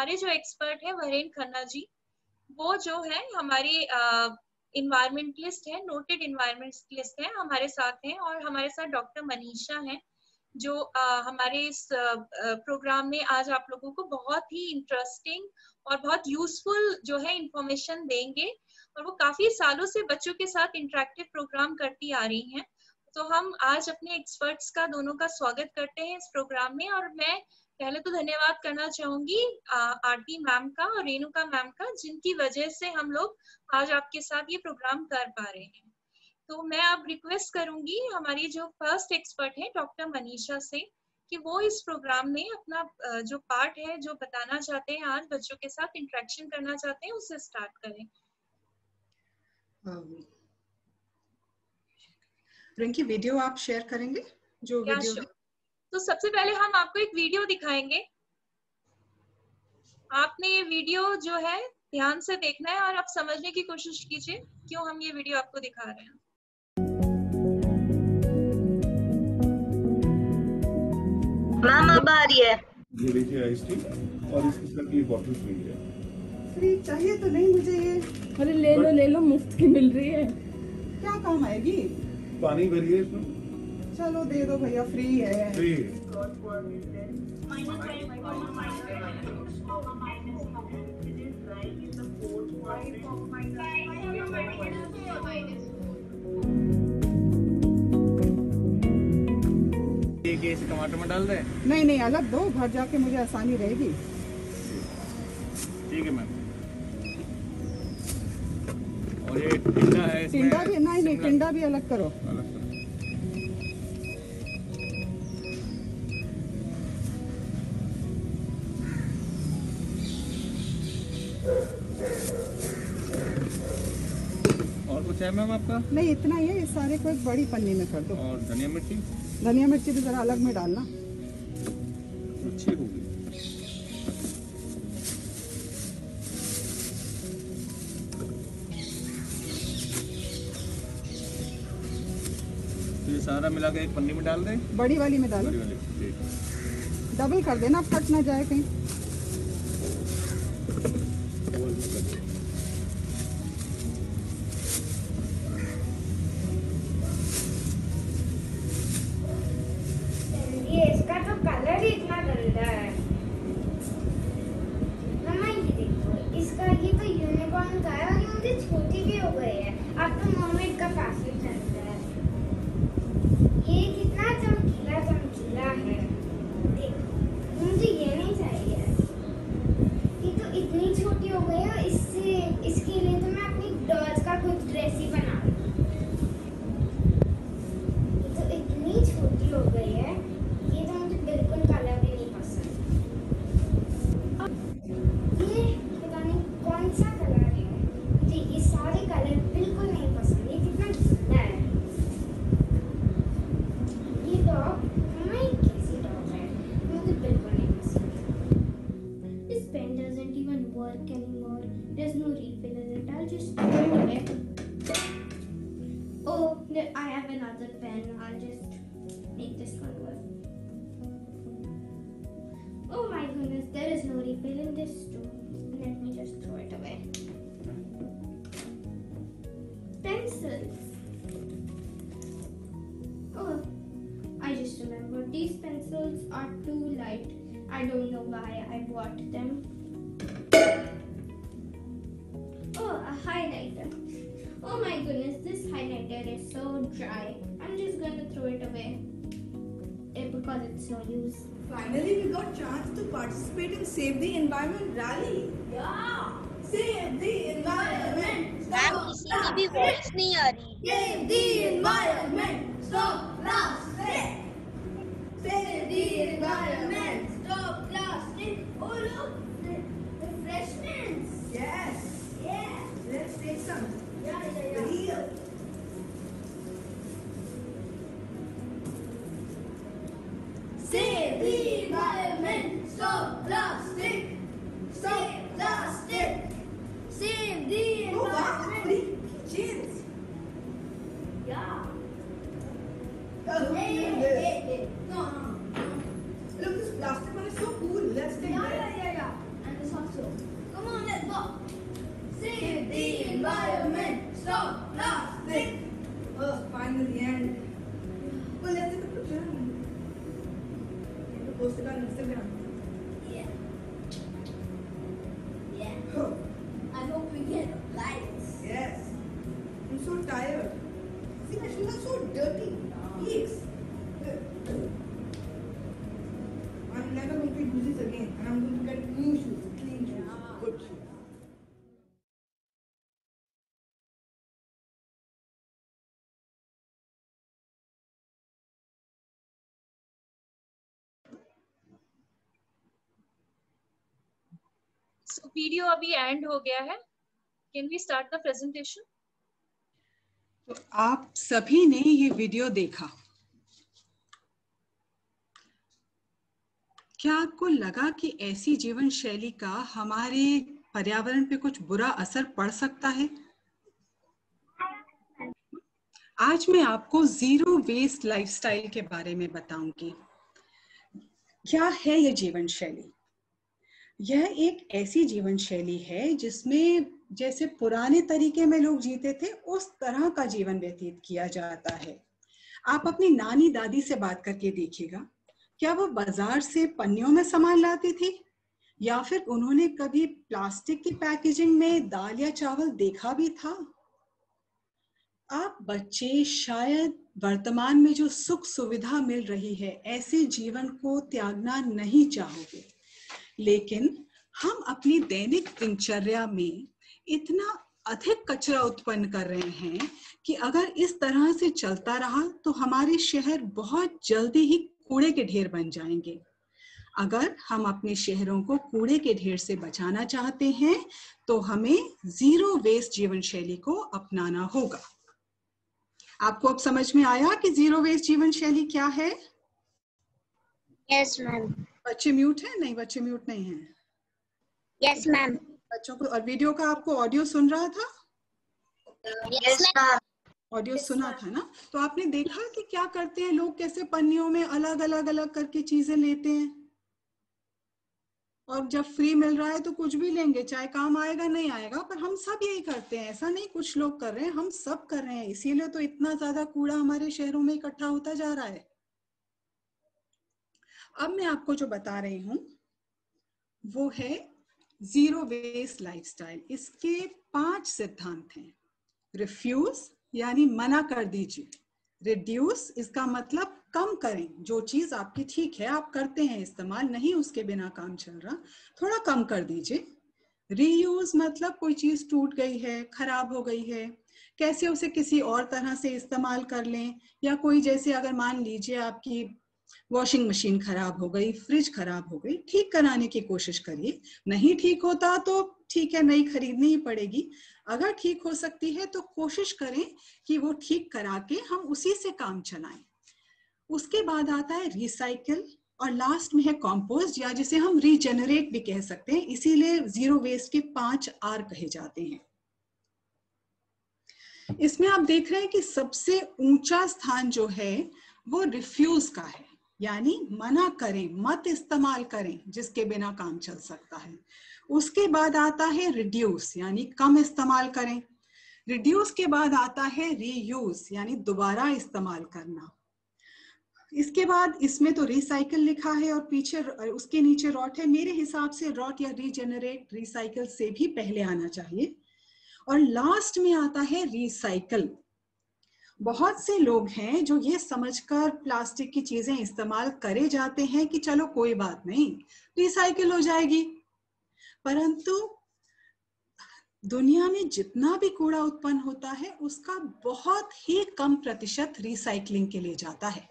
हमारे जो एक्सपर्ट है वरेन खन्ना जी, वो जो है हमारे इन्वायरमेंटलिस्ट है, नोटेड इन्वायरमेंटलिस्ट है, हमारे साथ हैं। और हमारे साथ डॉक्टर मनीषा है, जो हमारे इस प्रोग्राम में आज आप लोगों को बहुत ही इंटरेस्टिंग और बहुत यूजफुल जो है इंफॉर्मेशन देंगे। और वो काफी सालों से बच्चों के साथ इंटरेक्टिव प्रोग्राम करती आ रही हैं। तो हम आज अपने एक्सपर्ट्स का दोनों का स्वागत करते हैं इस प्रोग्राम में। और मैं पहले तो धन्यवाद करना चाहूंगी आरती मैम का और रेणुका मैम का, जिनकी वजह से हम लोग आज आपके साथ ये प्रोग्राम कर पा रहे हैं। तो मैं अब रिक्वेस्ट करूंगी हमारी जो फर्स्ट एक्सपर्ट है डॉक्टर मनीषा से, कि वो इस प्रोग्राम में अपना जो पार्ट है, जो बताना चाहते हैं, आज बच्चों के साथ इंटरेक्शन करना चाहते हैं, उससे स्टार्ट करें। रिंकी, वीडियो आप शेयर करेंगे? जो वीडियो है? तो सबसे पहले हम आपको एक वीडियो दिखाएंगे। आपने ये वीडियो जो है ध्यान से देखना है और आप समझने की कोशिश कीजिए क्यों हम ये वीडियो आपको दिखा रहे हैं। मैम अब आ रही है। ये देखिए आइस टी, और इसके साथ ये बॉटल फ्री है। फ्री चाहिए तो नहीं मुझे ये। अरे ले लो मुफ्त की मिल रही है। क्या काम आएगी? पानी भरिए इसमें। चलो दे दो भैया, फ्री है। फ्री। इसे टमाटर में डाल दे? नहीं, अलग दो, घर जाके मुझे आसानी रहेगी। ठीक है मैम। और ये टिंडा है, टिंडा भी नहीं, टिंडा भी अलग करो। और कुछ है मैम आपका? नहीं, इतना ही है। इस सारे को एक बड़ी पन्नी में कर दो। और धनिया मिर्ची? धनिया मिर्ची भी जरा अलग में डालना। अच्छी होगी। तो ये सारा मिला के एक पन्नी में डाल दे। बड़ी वाली में डालो। बड़ी वाली, ठीक। डबल कर देना, फट ना जाए कहीं। ये इसका तो कलर ही इतना गंदा है। मम्मा ये देखो, इसका ये तो यूनिकॉर्न का है और ये मुझे छोटी भी हो गई है। अब तो मर्मेड का फैशन चलता है। ये कितना चमकीला है। देखो, मुझे ये नहीं चाहिए। ये तो इतनी छोटी हो गई है, इसके लिए तो मैं अपनी डॉल्स का खुद ड्रेस ही बना लूं। ये तो इतनी छोटी हो गई है, ये तो मुझे बिल्कुल कलर भी नहीं पसंद। ये पता नहीं कौन सा कलर है, मुझे ये सारे कलर बिल्कुल नहीं पसंद। ये कितना गंदा है। ये डॉग, मम्मा ये कैसी डॉग है, मुझे बिल्कुल नहीं पसंद। This pen doesn't even work anymore. There's no refill in it. I'll just throw it away. Oh, I have another pen. I'll just make this one work. Oh my goodness, there is no refill in this too. Let me just throw it away. Pencils. Oh, I just remembered. These pencils are too light. I don't know why I bought them. Oh, a highlighter. Oh my goodness, this highlighter is so dry. I'm just gonna throw it away because it's no use. Finally, we got chance to participate in Save the Environment rally. Yeah, Save the Environment. Ma'am किसी की भी voice नहीं आ रही। Save the environment. Stop plastic. Save the environment. Stop plastic. Oh look, refreshments. Yes. Yeah. Let's take some. Yeah. Real. Save the environment. Stop plastic. Stop plastic. Save the environment. Cheers. Yeah. Hey. No. Look, this plastic one is so cool. Let's take it. Yeah. And this one plastic. Oh, finally end. Well, let's take a picture. You can post it on Instagram. Yeah. Yeah. Oh. I hope we get likes. Yes. I'm so tired. See, my shoes are so dirty. Please. I'm never going to use this again. And I'm going to get new shoes. Clean shoes. Good shoes. So video अभी end हो गया है. Can we start the presentation? तो आप सभी ने ये video देखा. क्या आपको लगा कि ऐसी जीवन शैली का हमारे पर्यावरण पे कुछ बुरा असर पड़ सकता है? आज मैं आपको जीरो वेस्ट लाइफस्टाइल के बारे में बताऊंगी. क्या है ये जीवन शैली? यह एक ऐसी जीवन शैली है जिसमें जैसे पुराने तरीके में लोग जीते थे उस तरह का जीवन व्यतीत किया जाता है. आप अपनी नानी दादी से बात करके देखिएगा, क्या वो बाजार से पन्नियों में सामान लाती थी या फिर उन्होंने कभी प्लास्टिक की पैकेजिंग में दाल या चावल देखा भी था? आप बच्चे शायद वर्तमान में जो सुख सुविधा मिल रही है ऐसे जीवन को त्यागना नहीं चाहोगे, लेकिन हम अपनी दैनिक दिनचर्या में इतना अधिक कचरा उत्पन्न कर रहे हैं कि अगर इस तरह से चलता रहा तो हमारे शहर बहुत जल्दी ही कूड़े के ढेर बन जाएंगे. अगर हम अपने शहरों को कूड़े के ढेर से बचाना चाहते हैं तो हमें जीरो वेस्ट जीवन शैली को अपनाना होगा. आपको अब समझ में आया कि जीरो वेस्ट जीवन शैली क्या है? Yes ma'am. बच्चे म्यूट हैं? नहीं, बच्चे म्यूट नहीं हैं. Yes ma'am. बच्चों को और वीडियो का आपको ऑडियो सुन रहा था? Yes ma'am. ऑडियो सुना था ना? तो आपने देखा कि क्या करते हैं लोग, कैसे पन्नियों में अलग अलग करके चीजें लेते हैं और जब फ्री मिल रहा है तो कुछ भी लेंगे, चाहे काम आएगा नहीं आएगा, पर हम सब यही करते हैं. ऐसा नहीं कुछ लोग कर रहे हैं, हम सब कर रहे हैं. इसीलिए तो इतना ज्यादा कूड़ा हमारे शहरों में इकट्ठा होता जा रहा है. अब मैं आपको जो बता रही हूं वो है जीरो वेस्ट लाइफस्टाइल. इसके 5 सिद्धांत हैं. रिफ्यूज यानी मना कर दीजिए. रिड्यूस इसका मतलब कम करें. जो चीज आपकी ठीक है आप करते हैं इस्तेमाल, नहीं उसके बिना काम चल रहा, थोड़ा कम कर दीजिए. रीयूज मतलब कोई चीज टूट गई है, खराब हो गई है, कैसे उसे किसी और तरह से इस्तेमाल कर लें. या कोई जैसे अगर मान लीजिए आपकी वॉशिंग मशीन खराब हो गई, फ्रिज खराब हो गई, ठीक कराने की कोशिश करिए. नहीं ठीक होता तो ठीक है, नई खरीदनी ही पड़ेगी. अगर ठीक हो सकती है तो कोशिश करें कि वो ठीक करा के हम उसी से काम चलाएं. उसके बाद आता है रिसाइकिल और लास्ट में है कंपोस्ट, या जिसे हम रीजेनरेट भी कह सकते हैं. इसीलिए जीरो वेस्ट के 5 R कहे जाते हैं. इसमें आप देख रहे हैं कि सबसे ऊंचा स्थान जो है वो रिफ्यूज का है, यानी मना करें, मत इस्तेमाल करें जिसके बिना काम चल सकता है. उसके बाद आता है रिड्यूस यानी कम इस्तेमाल करें. रिड्यूस के बाद आता है रीयूज यानी दोबारा इस्तेमाल करना. इसके बाद इसमें तो रिसाइकिल लिखा है और पीछे उसके नीचे रॉट है. मेरे हिसाब से रॉट या रीजेनरेट रिसाइकिल से भी पहले आना चाहिए. और लास्ट में आता है रिसाइकिल. बहुत से लोग हैं जो ये समझकर प्लास्टिक की चीजें इस्तेमाल करे जाते हैं कि चलो कोई बात नहीं, रिसाइकिल हो जाएगी. परंतु दुनिया में जितना भी कूड़ा उत्पन्न होता है उसका बहुत ही कम प्रतिशत रिसाइकलिंग के लिए जाता है.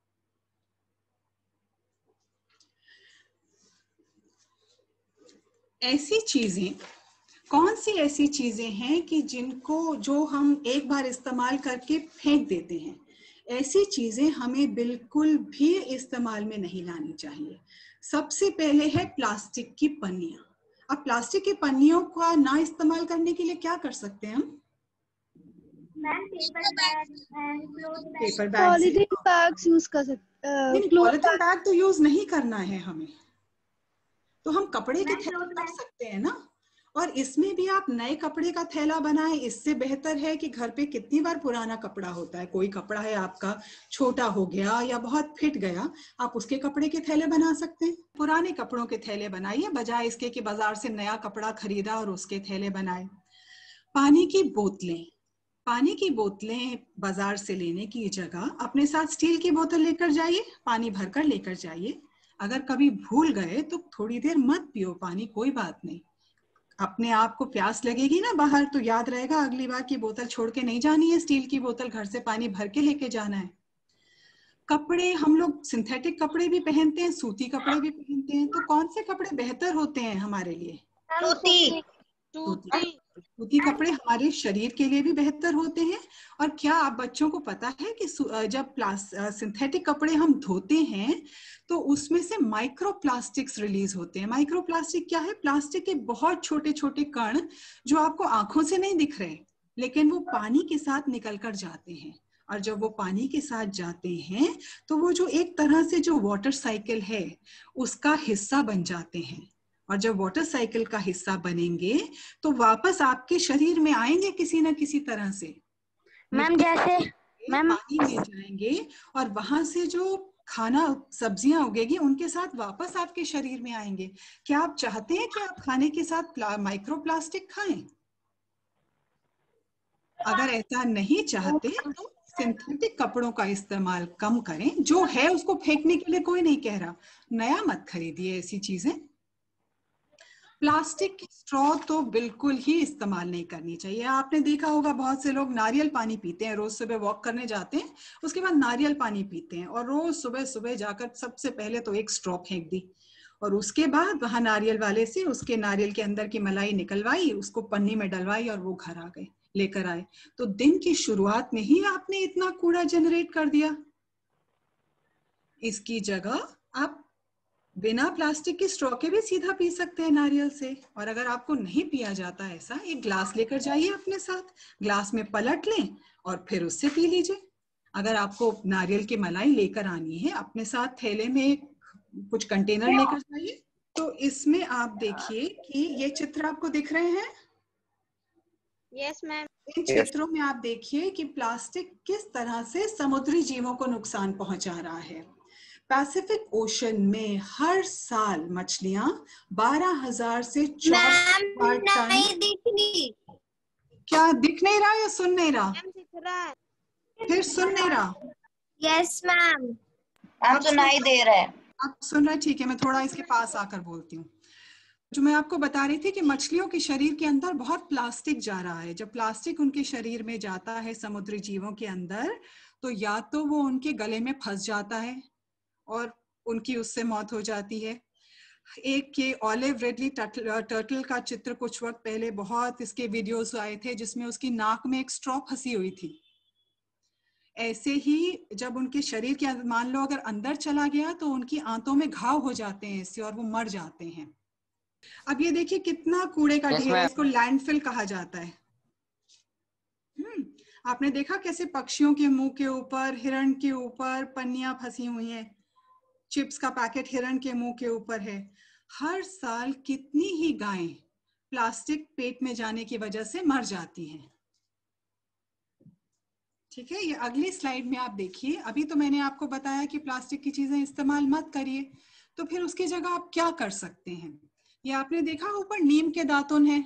ऐसी चीजें, कौन सी ऐसी चीजें हैं कि जो हम एक बार इस्तेमाल करके फेंक देते हैं? ऐसी चीजें हमें बिल्कुल भी इस्तेमाल में नहीं लानी चाहिए. सबसे पहले है प्लास्टिक की पन्नियां. अब प्लास्टिक की पन्नियों का ना इस्तेमाल करने के लिए क्या कर सकते हैं हम? Paper bag, polythene bags use कर सकते हैं. पॉलीथीन बैग तो यूज नहीं करना है हमें, तो हम कपड़े के थैले कर सकते हैं ना. और इसमें भी आप नए कपड़े का थैला बनाएं, इससे बेहतर है कि घर पे कितनी बार पुराना कपड़ा होता है, कोई कपड़ा है आपका छोटा हो गया या बहुत फिट गया, आप उसके कपड़े के थैले बना सकते हैं। पुराने कपड़ों के थैले बनाइए बजाय इसके कि बाजार से नया कपड़ा खरीदा और उसके थैले बनाए। पानी की बोतलें, पानी की बोतलें बाजार से लेने की जगह अपने साथ स्टील की बोतल लेकर जाइए, पानी भरकर लेकर जाइए। अगर कभी भूल गए तो थोड़ी देर मत पियो पानी, कोई बात नहीं, अपने आप को प्यास लगेगी ना बाहर तो याद रहेगा अगली बार की बोतल छोड़ के नहीं जानी है, स्टील की बोतल घर से पानी भर के लेके जाना है। कपड़े, हम लोग सिंथेटिक कपड़े भी पहनते हैं, सूती कपड़े भी पहनते हैं, तो कौन से कपड़े बेहतर होते हैं हमारे लिए? सूती कपड़े हमारे शरीर के लिए भी बेहतर होते हैं। और क्या आप बच्चों को पता है कि जब सिंथेटिक कपड़े हम धोते हैं तो उसमें से माइक्रो प्लास्टिक्स रिलीज होते हैं। माइक्रो प्लास्टिक क्या है? प्लास्टिक के बहुत छोटे छोटे कण जो आपको आंखों से नहीं दिख रहे, लेकिन वो पानी के साथ निकल कर जाते हैं। और जब वो पानी के साथ जाते हैं तो वो जो एक तरह से जो वाटर साइकिल है उसका हिस्सा बन जाते हैं। और जब वाटर साइकिल का हिस्सा बनेंगे तो वापस आपके शरीर में आएंगे किसी ना किसी तरह से। मैम जैसे पानी में जाएंगे और वहां से जो खाना सब्जियां उगेगी उनके साथ वापस आपके शरीर में आएंगे। क्या आप चाहते हैं कि आप खाने के साथ माइक्रो प्लास्टिक खाएं? अगर ऐसा नहीं चाहते तो सिंथेटिक कपड़ों का इस्तेमाल कम करें। जो है उसको फेंकने के लिए कोई नहीं कह रहा, नया मत खरीदिए ऐसी चीजें। प्लास्टिक की स्ट्रॉ तो बिल्कुल ही इस्तेमाल नहीं करनी चाहिए। आपने देखा होगा बहुत से लोग नारियल पानी पीते हैं, रोज सुबह वॉक करने जाते हैं, उसके बाद नारियल पानी पीते हैं और रोज सुबह सुबह जाकर सबसे पहले तो एक स्ट्रॉ फेंक दी और उसके बाद वहां नारियल वाले से उसके नारियल के अंदर की मलाई निकलवाई, उसको पन्नी में डलवाई और वो घर आ गए, लेकर आए। तो दिन की शुरुआत में ही आपने इतना कूड़ा जनरेट कर दिया। इसकी जगह आप बिना प्लास्टिक के स्ट्रॉ के भी सीधा पी सकते हैं नारियल से। और अगर आपको नहीं पिया जाता ऐसा, एक ग्लास लेकर जाइए अपने साथ, ग्लास में पलट लें और फिर उससे पी लीजिए। अगर आपको नारियल की मलाई लेकर आनी है अपने साथ, थैले में कुछ कंटेनर लेकर जाइए। तो इसमें आप देखिए कि ये चित्र आपको दिख रहे हैं। Yes ma'am. इन चित्रों में आप देखिए कि प्लास्टिक किस तरह से समुद्री जीवों को नुकसान पहुंचा रहा है। पैसिफिक ओशन में हर साल मछलियां 12,000 से 24,000 टन। नहीं दिख रही। क्या दिख नहीं रहा या सुन नहीं रहा? दिख रहा है। फिर सुन नहीं रहा? Yes ma'am. अब सुनाई दे रहा है। अब सुन रहा है, ठीक है, मैं थोड़ा इसके पास आकर बोलती हूँ। जो मैं आपको बता रही थी कि मछलियों के शरीर के अंदर बहुत प्लास्टिक जा रहा है। जब प्लास्टिक उनके शरीर में जाता है समुद्री जीवों के अंदर, तो या तो वो उनके गले में फंस जाता है और उनकी उससे मौत हो जाती है। एक ये ऑलिव रिडली टर्टल का चित्र कुछ वक्त पहले बहुत इसके वीडियोस आए थे जिसमें उसकी नाक में एक स्ट्रॉ फंसी हुई थी। ऐसे ही जब उनके शरीर के अंदर, मान लो अगर अंदर चला गया तो उनकी आंतों में घाव हो जाते हैं इससे और वो मर जाते हैं। अब ये देखिए कितना कूड़े का ढेर है, इसको लैंडफिल कहा जाता है। आपने देखा कैसे पक्षियों के मुंह के ऊपर, हिरण के ऊपर पन्नियां फंसी हुई हैं, चिप्स का पैकेट हिरण के मुंह के ऊपर है। हर साल कितनी ही गायें प्लास्टिक पेट में जाने की वजह से मर जाती हैं। ठीक है, ये अगली स्लाइड में आप देखिए। अभी तो मैंने आपको बताया कि प्लास्टिक की चीजें इस्तेमाल मत करिए, तो फिर उसकी जगह आप क्या कर सकते हैं? ये आपने देखा ऊपर नीम के दातुन है।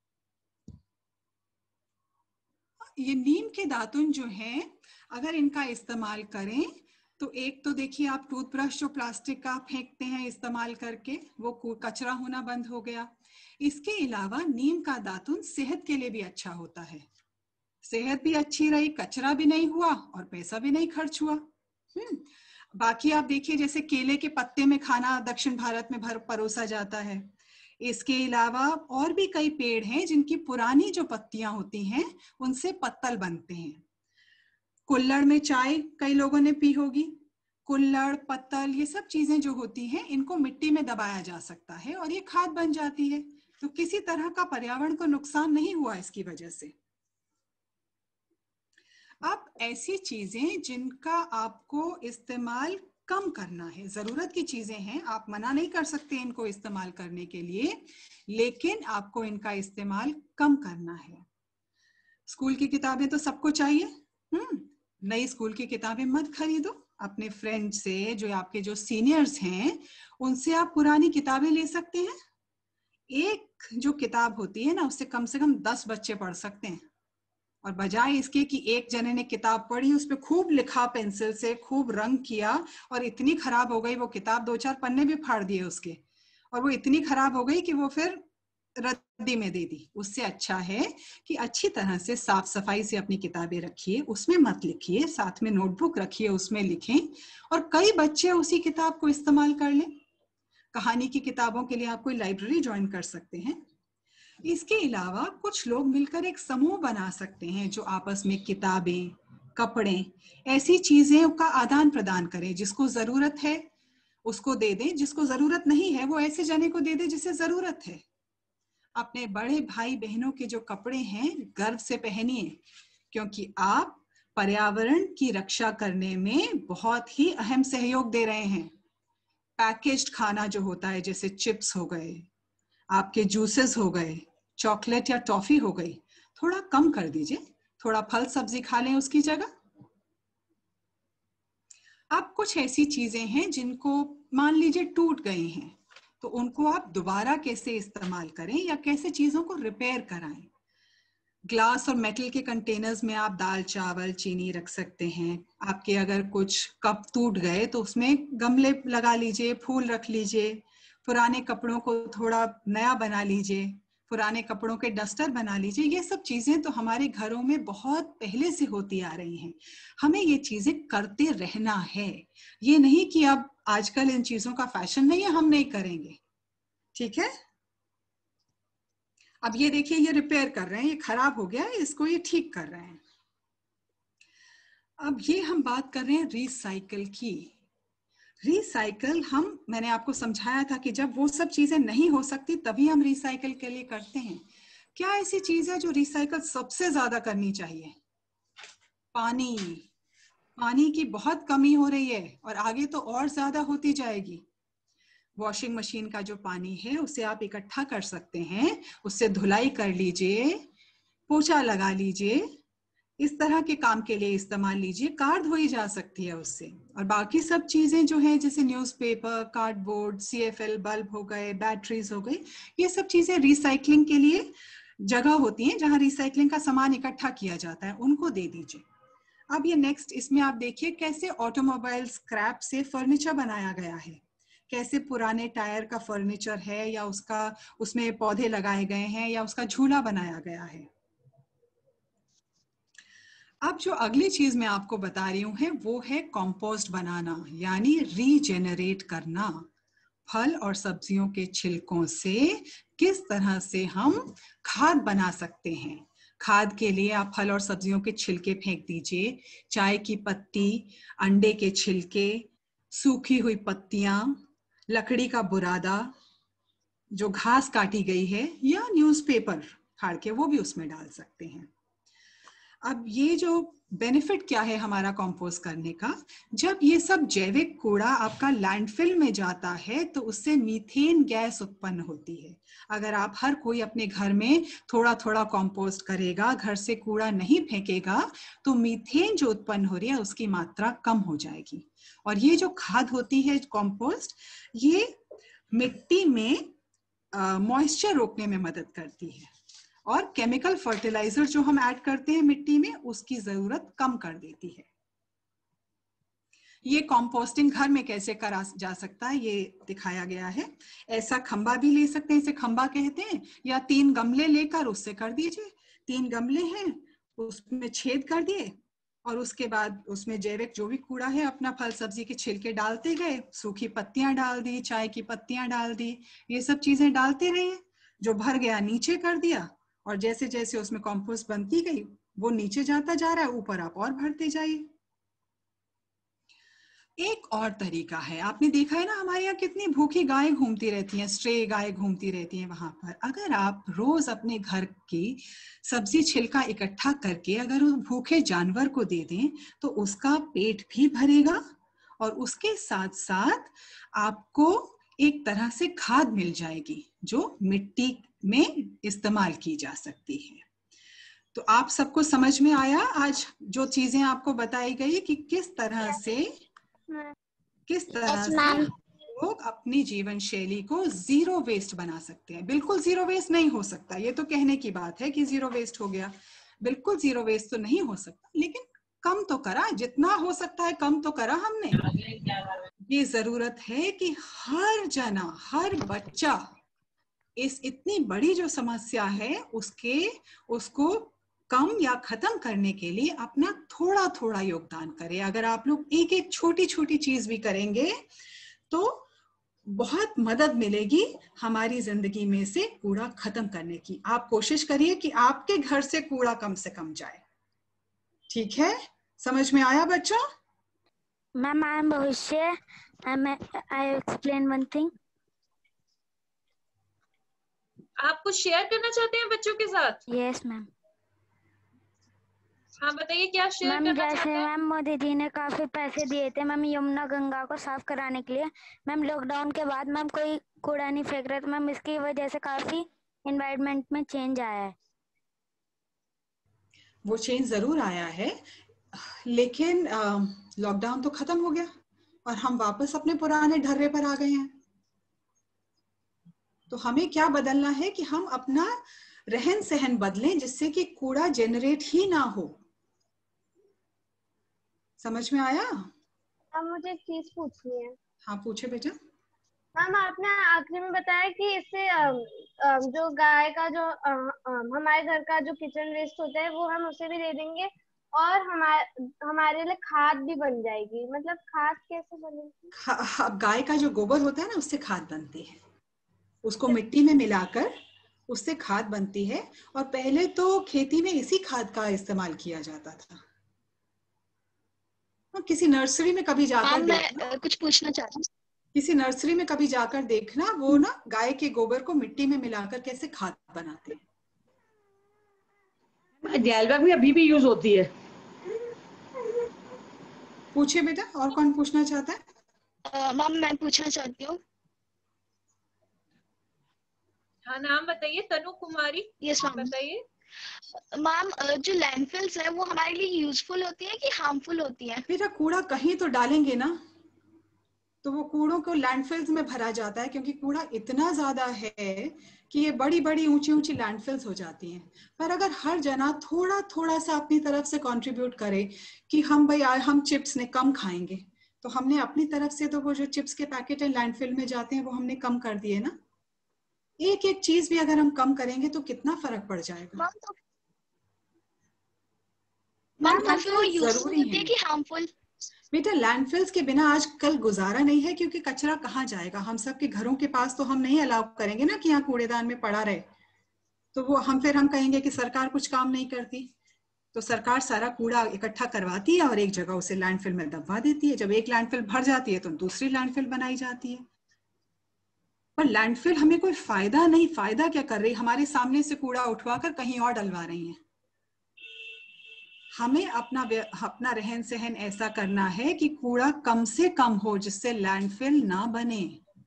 ये नीम के दातुन जो हैं, अगर इनका इस्तेमाल करें तो एक तो देखिए आप टूथब्रश जो प्लास्टिक का फेंकते हैं इस्तेमाल करके, वो कचरा होना बंद हो गया। इसके अलावा नीम का दातुन सेहत के लिए भी अच्छा होता है, सेहत भी अच्छी रही, कचरा भी नहीं हुआ और पैसा भी नहीं खर्च हुआ। बाकी आप देखिए जैसे केले के पत्ते में खाना दक्षिण भारत में परोसा जाता है। इसके अलावा और भी कई पेड़ हैं जिनकी पुरानी जो पत्तियां होती हैं उनसे पत्तल बनते हैं। कुल्हड़ में चाय कई लोगों ने पी होगी। कुल्हड़, पत्तल, ये सब चीजें जो होती हैं इनको मिट्टी में दबाया जा सकता है और ये खाद बन जाती है, तो किसी तरह का पर्यावरण को नुकसान नहीं हुआ इसकी वजह से। अब ऐसी चीजें जिनका आपको इस्तेमाल कम करना है। जरूरत की चीजें हैं, आप मना नहीं कर सकते इनको इस्तेमाल करने के लिए, लेकिन आपको इनका इस्तेमाल कम करना है। स्कूल की किताबें तो सबको चाहिए, नई स्कूल की किताबें मत खरीदो। अपने फ्रेंड से, जो आपके जो सीनियर्स हैं, उनसे आप पुरानी किताबें ले सकते हैं। एक जो किताब होती है ना, उससे कम से कम 10 बच्चे पढ़ सकते हैं। और बजाय इसके कि एक जने ने किताब पढ़ी, उस पर खूब लिखा पेंसिल से, खूब रंग किया और इतनी खराब हो गई वो किताब, 2-4 पन्ने भी फाड़ दिए उसके, और वो इतनी खराब हो गई कि वो फिर रद्दी में दे दी। उससे अच्छा है कि अच्छी तरह से साफ सफाई से अपनी किताबें रखिए, उसमें मत लिखिए, साथ में नोटबुक रखिए, उसमें लिखें, और कई बच्चे उसी किताब को इस्तेमाल कर लें। कहानी की किताबों के लिए आप कोई लाइब्रेरी ज्वाइन कर सकते हैं। इसके अलावा कुछ लोग मिलकर एक समूह बना सकते हैं जो आपस में किताबें, कपड़े, ऐसी चीजें का आदान प्रदान करें। जिसको जरूरत है उसको दे दें, जिसको जरूरत नहीं है वो ऐसे जने को दे दे जिसे जरूरत है। अपने बड़े भाई बहनों के जो कपड़े हैं गर्व से पहनिए, क्योंकि आप पर्यावरण की रक्षा करने में बहुत ही अहम सहयोग दे रहे हैं। पैकेज्ड खाना जो होता है, जैसे चिप्स हो गए, आपके जूसेस हो गए, चॉकलेट या टॉफी हो गई, थोड़ा कम कर दीजिए। थोड़ा फल सब्जी खा लें उसकी जगह। अब कुछ ऐसी चीजें हैं जिनको मान लीजिए टूट गई हैं, तो उनको आप दोबारा कैसे इस्तेमाल करें या कैसे चीजों को रिपेयर कराएं। ग्लास और मेटल के कंटेनर्स में आप दाल, चावल, चीनी रख सकते हैं। आपके अगर कुछ कप टूट गए तो उसमें गमले लगा लीजिए, फूल रख लीजिए। पुराने कपड़ों को थोड़ा नया बना लीजिए, पुराने कपड़ों के डस्टर बना लीजिए। ये सब चीजें तो हमारे घरों में बहुत पहले से होती आ रही हैं। हमें ये चीजें करते रहना है। ये नहीं कि अब आजकल इन चीजों का फैशन नहीं है, हम नहीं करेंगे। ठीक है, अब ये देखिए, ये रिपेयर कर रहे हैं, ये खराब हो गया है, इसको ये ठीक कर रहे हैं। अब ये हम बात कर रहे हैं रिसाइकल की। रिसाइकल मैंने आपको समझाया था कि जब वो सब चीजें नहीं हो सकती तभी हम रिसाइकल के लिए करते हैं। क्या ऐसी चीज है जो रिसाइकल सबसे ज्यादा करनी चाहिए? पानी की बहुत कमी हो रही है और आगे तो और ज्यादा होती जाएगी। वॉशिंग मशीन का जो पानी है उसे आप इकट्ठा कर सकते हैं, उससे धुलाई कर लीजिए, पोछा लगा लीजिए, इस तरह के काम के लिए इस्तेमाल लीजिए। कार धोई जा सकती है उससे। और बाकी सब चीजें जो है, जैसे न्यूज़पेपर, कार्डबोर्ड, CFL बल्ब हो गए, बैटरीज हो गई, ये सब चीजें रिसाइकलिंग के लिए जगह होती हैं जहां रिसाइकलिंग का सामान इकट्ठा किया जाता है, उनको दे दीजिए। अब ये नेक्स्ट, इसमें आप देखिए कैसे ऑटोमोबाइल स्क्रैप से फर्नीचर बनाया गया है, कैसे पुराने टायर का फर्नीचर है या उसमें पौधे लगाए गए हैं या उसका झूला बनाया गया है। अब जो अगली चीज मैं आपको बता रही हूँ वो है कंपोस्ट बनाना, यानी रीजेनरेट करना। फल और सब्जियों के छिलकों से किस तरह से हम खाद बना सकते हैं। खाद के लिए आप फल और सब्जियों के छिलके फेंक दीजिए, चाय की पत्ती, अंडे के छिलके, सूखी हुई पत्तियां, लकड़ी का बुरादा, जो घास काटी गई है, या न्यूज़पेपर फाड़ के वो भी उसमें डाल सकते हैं। अब ये जो बेनिफिट क्या है हमारा कंपोस्ट करने का, जब ये सब जैविक कूड़ा आपका लैंडफिल में जाता है तो उससे मीथेन गैस उत्पन्न होती है। अगर आप हर कोई अपने घर में थोड़ा थोड़ा कंपोस्ट करेगा, घर से कूड़ा नहीं फेंकेगा, तो मीथेन जो उत्पन्न हो रही है उसकी मात्रा कम हो जाएगी। और ये जो खाद होती है कंपोस्ट, ये मिट्टी में मॉइस्चर रोकने में मदद करती है और केमिकल फर्टिलाइजर जो हम ऐड करते हैं मिट्टी में उसकी जरूरत कम कर देती है। ये कंपोस्टिंग घर में कैसे करा जा सकता है ये दिखाया गया है। ऐसा खंबा भी ले सकते हैं, इसे खंबा कहते हैं, या 3 गमले लेकर उससे कर दीजिए। 3 गमले हैं, उसमें छेद कर दिए और उसके बाद उसमें जैविक जो भी कूड़ा है अपना फल सब्जी के छिलके डालते गए, सूखी पत्तियां डाल दी, चाय की पत्तियां डाल दी, ये सब चीजें डालते रहिए। जो भर गया नीचे कर दिया और जैसे जैसे उसमें कंपोस्ट बनती गई वो नीचे जाता जा रहा है, ऊपर आप और भरते जाइए। एक और तरीका है, आपने देखा है ना हमारे यहाँ कितनी भूखी गायें घूमती रहती हैं, स्ट्रे गायें घूमती रहती हैं वहां पर। अगर आप रोज अपने घर की सब्जी छिलका इकट्ठा करके अगर उस भूखे जानवर को दे दें तो उसका पेट भी भरेगा और उसके साथ साथ आपको एक तरह से खाद मिल जाएगी जो मिट्टी में इस्तेमाल की जा सकती है। तो आप सबको समझ में आया आज जो चीजें आपको बताई गई कि किस तरह से लोग अपनी जीवन शैली को जीरो वेस्ट बना सकते हैं। बिल्कुल जीरो वेस्ट नहीं हो सकता, ये तो कहने की बात है कि जीरो वेस्ट हो गया, बिल्कुल जीरो वेस्ट तो नहीं हो सकता, लेकिन कम तो करा, जितना हो सकता है कम तो करा हमने। ये जरूरत है कि हर जना, हर बच्चा इस इतनी बड़ी जो समस्या है उसको कम या खत्म करने के लिए अपना थोड़ा थोड़ा योगदान करे। अगर आप लोग एक एक छोटी छोटी चीज भी करेंगे तो बहुत मदद मिलेगी हमारी जिंदगी में से कूड़ा खत्म करने की। आप कोशिश करिए कि आपके घर से कूड़ा कम से कम जाए। ठीक है, समझ में आया बच्चों? मैम, आई एम भविष्य, आई एक्सप्लेन वन थिंग। आप कुछ शेयर करना चाहते हैं बच्चों के साथ? Yes ma'am. हाँ बताइए, क्या शेयर मैम करना जैसे चाहते हैं? मैम मोदी जी ने काफी पैसे दिए थे मैम यमुना गंगा को साफ कराने के लिए। मैम लॉकडाउन के बाद मैम कोई कूड़ा नहीं फेंक रहा था मैम, इसकी वजह से काफी एनवायरनमेंट में चेंज आया है। वो चेंज जरूर आया है, लेकिन लॉकडाउन तो खत्म हो गया और हम वापस अपने पुराने ढर्रे पर आ गए हैं। तो हमें क्या बदलना है कि हम अपना रहन सहन बदलें जिससे कि कूड़ा जनरेट ही ना हो। समझ में आया? अब मुझे एक चीज पूछनी है। हाँ पूछे बेटा। मैम आपने आखिरी में बताया कि इससे जो गाय का जो हमारे घर का जो किचन वेस्ट होता है वो हम उसे भी दे देंगे और हमारे लिए खाद भी बन जाएगी। मतलब खाद कैसे बनेगी? गाय का जो गोबर होता है ना उससे खाद बनती है, उसको मिट्टी में मिलाकर उससे खाद बनती है। और पहले तो खेती में इसी खाद का इस्तेमाल किया जाता था। किसी नर्सरी में कभी जाकर देखना, कुछ पूछना चाहती हूँ। किसी नर्सरी में कभी जाकर देखना, वो ना गाय के गोबर को मिट्टी में मिलाकर कैसे खाद बनाते हैं। जैलबैग भी अभी भी यूज होती है। पूछे बेटा, और कौन पूछना चाहता है? मैम मैं पूछना चाहती हूँ। हाँ नाम बताइए। तनु कुमारी। Yes ma'am. बताइए मैम, जो लैंडफिल्स है वो हमारे लिए यूजफुल होती है कि हार्मफुल होती है? बेटा कूड़ा कहीं तो डालेंगे ना, तो वो कूड़ों को लैंडफिल्स में भरा जाता है, क्योंकि कूड़ा इतना ज्यादा है कि ये बड़ी बड़ी ऊंची ऊंची लैंडफिल्स हो जाती हैं। पर अगर हर जना थोड़ा थोड़ा सा अपनी तरफ से कंट्रीब्यूट करे कि हम भाई हम चिप्स ने कम खाएंगे, तो हमने अपनी तरफ से तो वो जो चिप्स के पैकेट है लैंडफिल में जाते हैं वो हमने कम कर दिए ना। एक एक चीज भी अगर हम कम करेंगे तो कितना फर्क पड़ जाएगा। मैम तो फिर वो यूजफुल होती है कि हार्मफुल? बेटा लैंडफिल्स के बिना आज कल गुजारा नहीं है, क्योंकि कचरा कहाँ जाएगा। हम सबके घरों के पास तो हम नहीं अलाउ करेंगे ना कि यहाँ कूड़ेदान में पड़ा रहे, तो वो हम कहेंगे कि सरकार कुछ काम नहीं करती। तो सरकार सारा कूड़ा इकट्ठा करवाती है और एक जगह उसे लैंडफिल में दबा देती है। जब एक लैंडफिल भर जाती है तो दूसरी लैंडफिल बनाई जाती है। पर लैंडफिल हमें कोई फायदा नहीं, फायदा क्या कर रही, हमारे सामने से कूड़ा उठवा कर कहीं और डलवा रही है। हमें अपना रहन सहन ऐसा करना है कि कूड़ा कम से कम हो जिससे लैंडफिल ना बने।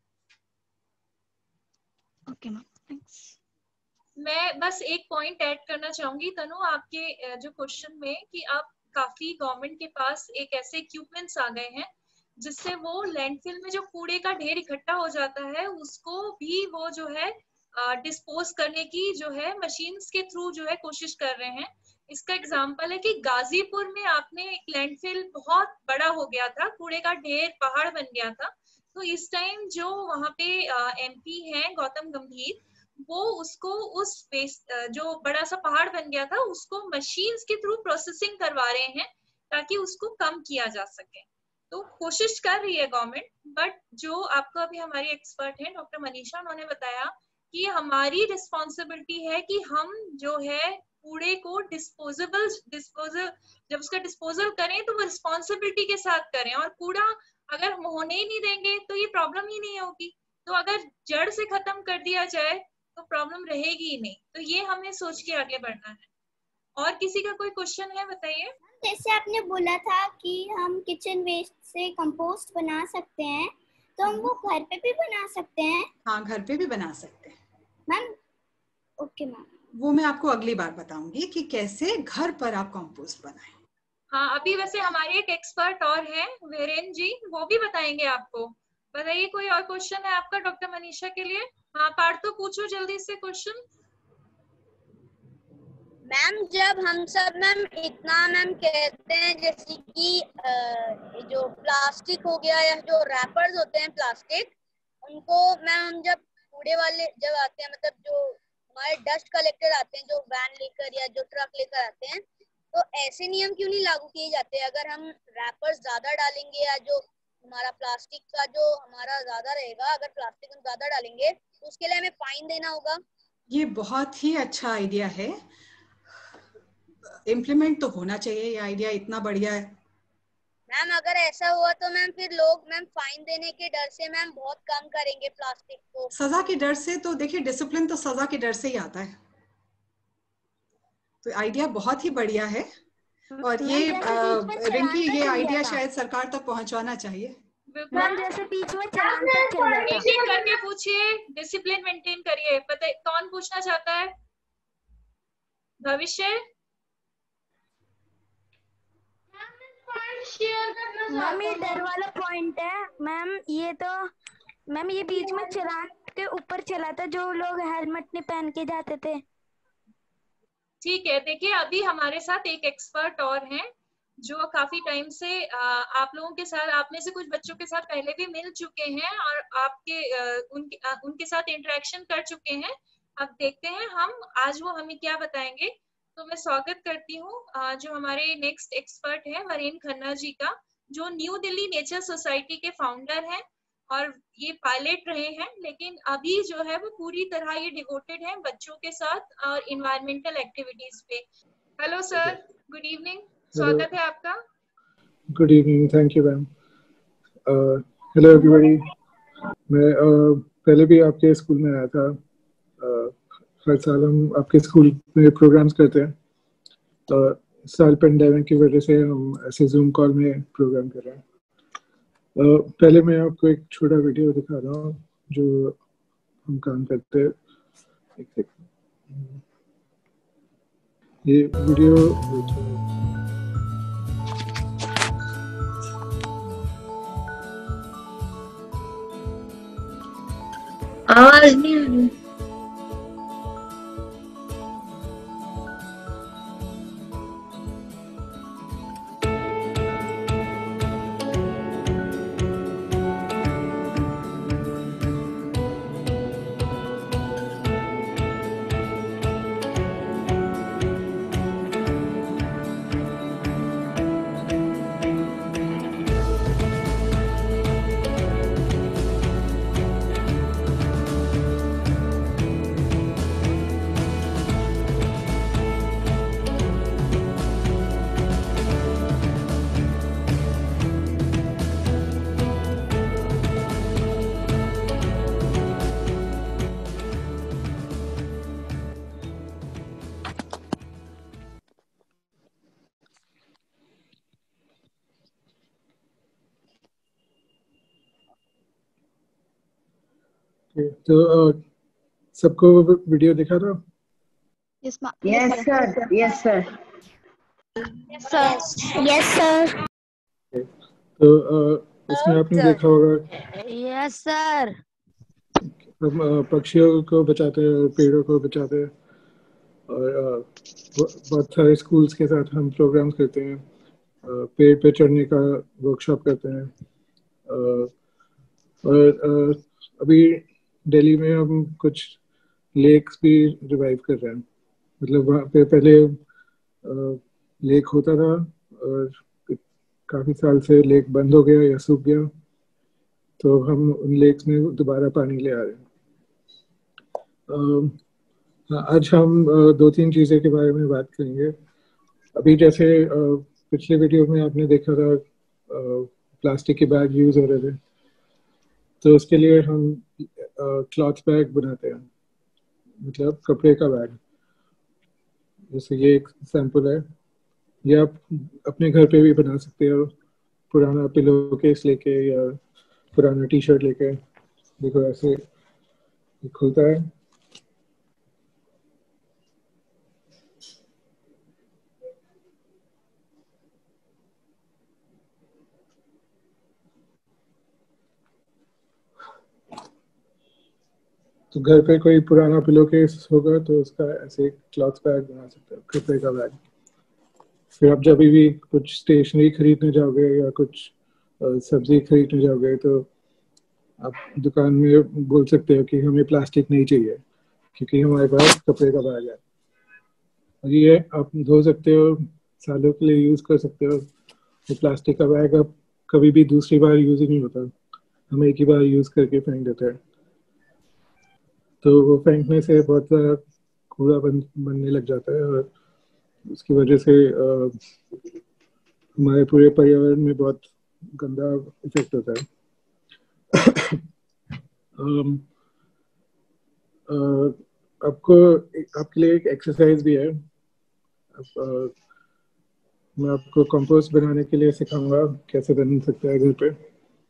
Okay ma'am, thanks. मैं बस एक पॉइंट ऐड करना चाहूंगी तनु, आपके जो क्वेश्चन में कि आप काफी गवर्नमेंट के पास एक ऐसे इक्विपमेंट्स आ गए हैं जिससे वो लैंडफिल में जो कूड़े का ढेर इकट्ठा हो जाता है उसको भी वो जो है डिस्पोज करने की जो है मशीन्स के थ्रू जो है कोशिश कर रहे हैं। इसका एग्जांपल है कि गाजीपुर में आपने एक लैंडफिल बहुत बड़ा हो गया था, कूड़े का ढेर पहाड़ बन गया था। तो इस टाइम जो वहां पे MP हैं गौतम गंभीर, वो उसको उस जो बड़ा सा पहाड़ बन गया था उसको मशीन्स के थ्रू प्रोसेसिंग करवा रहे हैं ताकि उसको कम किया जा सके। तो कोशिश कर रही है गवर्नमेंट। बट जो आपको अभी हमारी एक्सपर्ट है डॉक्टर मनीषा, उन्होंने बताया कि हमारी रिस्पॉन्सिबिलिटी है कि हम जो है कूड़े को डिस्पोजल जब उसका डिस्पोजल करें तो वो रिस्पॉन्सिबिलिटी के साथ करें। और कूड़ा अगर हम होने ही नहीं देंगे तो ये प्रॉब्लम ही नहीं होगी। तो अगर जड़ से खत्म कर दिया जाए तो प्रॉब्लम रहेगी ही नहीं। तो ये हमें सोच के आगे बढ़ना है। और किसी का कोई क्वेश्चन है बताइए। जैसे आपने बोला था कि हम किचन वेस्ट से कंपोस्ट बना सकते हैं, तो हम वो घर पे भी बना सकते हैं? हाँ, घर पे भी बना सकते हैं मैम। Okay ma'am. वो मैं आपको अगली बार बताऊंगी कि कैसे घर पर आप कंपोस्ट बनाएं। हाँ, अभी वैसे हमारे एक एक्सपर्ट और हैं वीरेन जी, वो भी बताएंगे आपको। बताइए, कोई और क्वेश्चन है आपका डॉक्टर मनीषा के लिए? हाँ पार्थ, तो पूछो जल्दी से क्वेश्चन। मैम जब हम सब इतना कहते हैं जैसे कि जो प्लास्टिक हो गया या जो रैपर्स होते हैं प्लास्टिक, उनको मैम हम जब कूड़े वाले जब आते हैं, मतलब जो हमारे डस्ट कलेक्टर आते हैं, जो वैन लेकर या जो ट्रक लेकर आते हैं, तो ऐसे नियम क्यों नहीं लागू किए जाते? अगर हम रैपर्स ज्यादा डालेंगे या जो हमारा प्लास्टिक का जो हमारा ज्यादा रहेगा, अगर प्लास्टिक हम ज्यादा डालेंगे तो उसके लिए हमें फाइन देना होगा। ये बहुत ही अच्छा आइडिया है, इम्प्लीमेंट तो होना चाहिए। ये आइडिया इतना बढ़िया है। मैम अगर ऐसा हुआ तो मैम फिर लोग फाइन देने के डर से बहुत कम करेंगे प्लास्टिक को। सजा के डर से तो देखिए, डिसिप्लिन तो सजा के डर से ही आता है। तो आइडिया बहुत ही बढ़िया है, और ये रिंकी, ये आइडिया शायद सरकार तक पहुंचवाना चाहिए। मैम जैसे बीच में चालान तक चल जाता है। मीटिंग करके पूछिए, डिसिप्लिन मेंटेन करिए। पता है कौन पूछना चाहता है? भविष्य। मैम ये डर वाला पॉइंट है मैम, ये तो मैम ये बीच में चालान के ऊपर चला था, जो लोग हेलमेट नहीं पहन के जाते थे। ठीक है, देखिए अभी हमारे साथ एक एक्सपर्ट और हैं जो काफी टाइम से आप लोगों के साथ, आप में से कुछ बच्चों के साथ पहले भी मिल चुके हैं और उनके साथ इंटरेक्शन कर चुके हैं। अब देखते हैं हम आज वो हमें क्या बताएंगे। तो मैं स्वागत करती हूँ जो हमारे नेक्स्ट एक्सपर्ट हैं वरेन खन्ना जी का, जो न्यू दिल्ली नेचर सोसाइटी के फाउंडर हैं और ये पायलट रहे हैं, लेकिन अभी जो है वो पूरी तरह ये डिवोटेड है बच्चों के साथ और इन्वायरमेंटल एक्टिविटीज पे। हेलो सर, गुड इवनिंग, स्वागत है आपका। Good evening, thank you ma'am. Hello everybody. मैं पहले भी आपके स्कूल में आया था। हर साल हम आपके स्कूल में प्रोग्राम्स करते हैं, तो इस साल पेंडेमिक की वजह से हम ऐसे जूम कॉल में प्रोग्राम कर रहे हैं। पहले मैं आपको एक छोटा वीडियो दिखा रहा हूँ जो हम काम करते हैं। एक सेकंड, ये वीडियो आवाज नहीं आ रही। तो सबको वीडियो दिखा था? Yes sir, yes sir, yes sir. तो इसमें आपने देखा होगा यस सर। हम पक्षियों को बचाते हैं और पेड़ों को बचाते हैं, और बहुत सारे स्कूल्स के साथ हम प्रोग्राम्स करते हैं, पेड़ पे चढ़ने का वर्कशॉप करते हैं। और अभी दिल्ली में हम कुछ लेक्स भी रिवाइव कर रहे हैं। मतलब वहाँ पे पहले लेक होता था और काफ़ी साल से लेक बंद हो गया या सूख गया, तो हम उन लेक्स में दोबारा पानी ले आ रहे हैं। आज हम दो तीन चीज़ें के बारे में बात करेंगे। अभी जैसे पिछले वीडियो में आपने देखा था प्लास्टिक के बैग यूज़ हो रहे थे, तो उसके लिए हम क्लॉथ बैग बनाते हैं, मतलब कपड़े का बैग। जैसे ये एक सैंपल है, ये आप अपने घर पे भी बना सकते हो, पुराना पिलो केस लेके या पुराना टी शर्ट लेके। देखो ऐसे खुलता है, तो घर पे कोई पुराना पिलो केस होगा तो उसका ऐसे क्लॉथ बैग बना सकते हो, कपड़े का बैग। फिर आप जब भी कुछ स्टेशनरी खरीदने जाओगे या कुछ सब्जी खरीदने जाओगे तो आप दुकान में बोल सकते हो कि हमें प्लास्टिक नहीं चाहिए क्योंकि हमारे पास कपड़े का बैग है। और ये आप धो सकते हो, सालों के लिए यूज कर सकते हो। वो प्लास्टिक का बैग अब कभी भी दूसरी बार यूज ही नहीं होता, हम एक ही बार यूज करके फेंक देते हैं। तो वो फेंकने से बहुत सारा कूड़ा बनने लग जाता है और उसकी वजह से हमारे पूरे पर्यावरण में बहुत गंदा इफेक्ट होता है। आपको आपके लिए एक एक्सरसाइज भी है। मैं आपको कंपोस्ट बनाने के लिए सिखाऊंगा कैसे बन सकता है घर पे।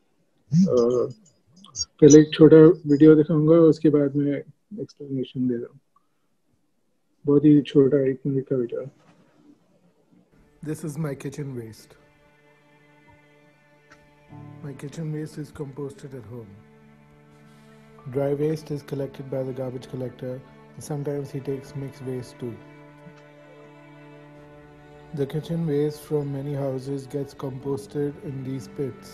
पहले एक छोटा वीडियो दिखाऊंगा, उसके बाद में एक्सप्लेनेशन दे रहा हूँ। बहुत ही छोटा 1 मिनट का video. This is my kitchen waste. My kitchen waste is composted at home. Dry waste is collected by the garbage collector, and sometimes he takes mixed waste too. The kitchen waste from many houses gets composted in these pits.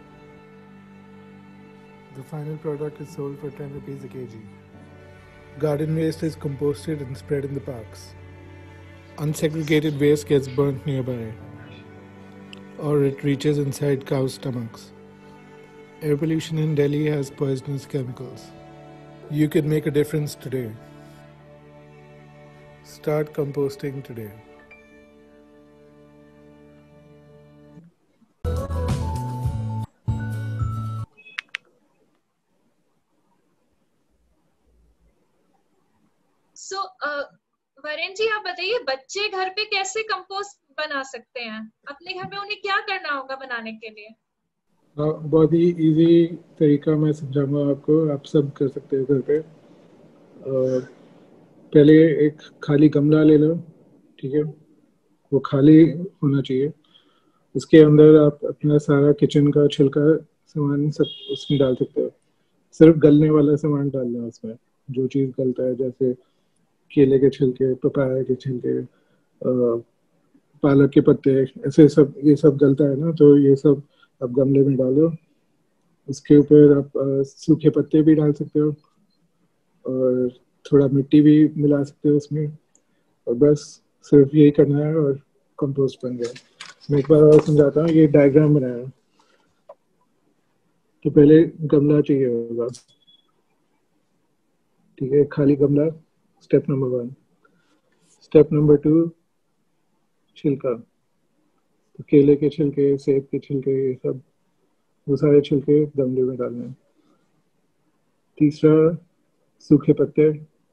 The final product is sold for 10 rupees a kg. Garden waste is composted and spread in the parks. Unsegregated waste gets burnt nearby, or it reaches inside cows' stomachs. Air pollution in Delhi has poisonous chemicals. You could make a difference today. Start composting today. So Verhaen ji, आप बताइए बच्चे घर पे कैसे compost बना सकते हैं? अपने घर में उन्हें क्या करना होगा बनाने के लिए? बहुत ही इजी तरीका मैं समझाऊंगा आपको, आप सब कर सकते हो घर पे। पहले एक खाली गमला ले लो, ठीक है, वो खाली होना चाहिए। उसके अंदर आप अपना सारा किचन का छिलका सामान सब उसमें डाल सकते हो। सिर्फ गलने वाला सामान डालना है उसमें, जो चीज़ गलता है, जैसे केले के छिलके, पपाया के छिलके, पालक के पत्ते, ऐसे सब ये सब गलता है ना, तो ये सब आप गमले में डालो। उसके ऊपर आप सूखे पत्ते भी डाल सकते हो और थोड़ा मिट्टी भी मिला सकते हो उसमें, और बस सिर्फ यही करना है और कंपोस्ट बन गया। मैं एक बार और समझाता हूँ, ये डायग्राम बनाया है। तो पहले गमला चाहिए होगा, ठीक है, खाली गमला, स्टेप नंबर 1। स्टेप नंबर 2, छिलका। तो केले के छिलके, सेब के छिलके, ये सब वो सारे छिलके गमले में डालने हैं। तीसरा, सूखे पत्ते